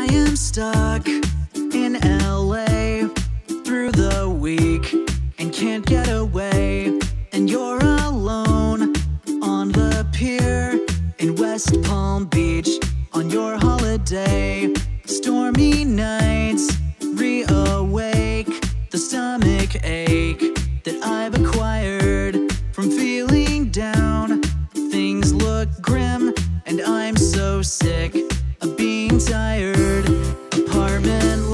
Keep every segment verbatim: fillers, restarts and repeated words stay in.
am stuck in L A through the week and can't get away. And you're alone on the pier in West Palm Beach on your holiday. Stormy nights reawake the stomach ache that I've acquired from feeling down. Things look grim and I'm so sick of being tired. Apartment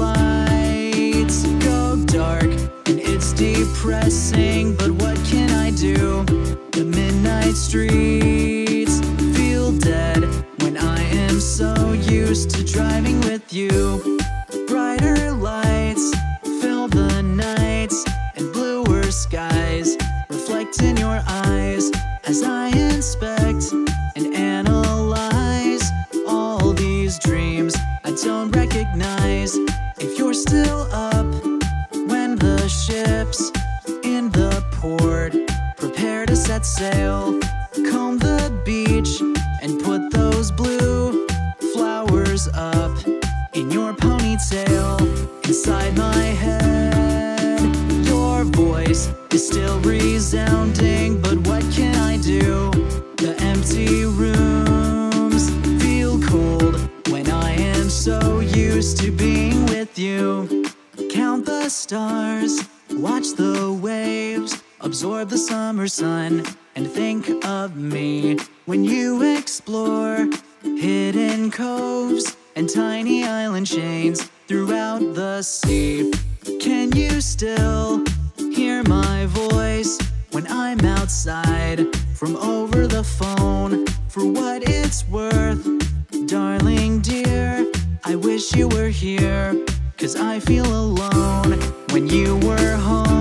lights go dark and it's depressing, but what can I do? The midnight streets feel dead when I am so used to driving with you. Brighter lights fill the nights and bluer skies reflect in your eyes as I inspect and analyze all these dreams I don't recognize. If you're still up when the ships in the port prepare to set sail, comb the beach and put those blue flowers up in your ponytail. Inside my head, your voice is still resounding, but what can I do? The empty rooms feel cold when I am so used to being with you. Count the stars, watch the waves, absorb the summer sun, and think of me when you explore hidden coves and tiny island chains throughout the sea. Can you still hear my voice when I'm outside from over the phone? For what it's worth, darling dear, I wish you were here, 'cause I feel alone. When you were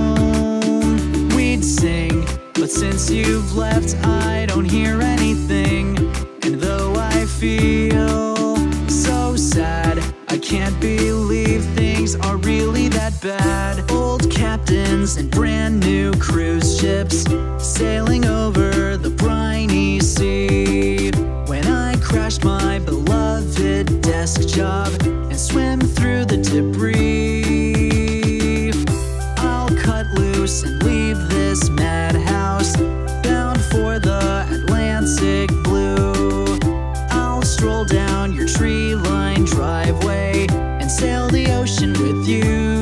home, we'd sing, but since you've left, I don't hear anything. And though I feel so sad, I can't believe things are really that bad. Old captains and brand new cruise ships sailing over the briny sea. When I crashed my beloved desk job and swim through the debris, I'll cut loose and leave this madhouse bound for the Atlantic blue. I'll stroll down your tree-lined driveway and sail the ocean with you.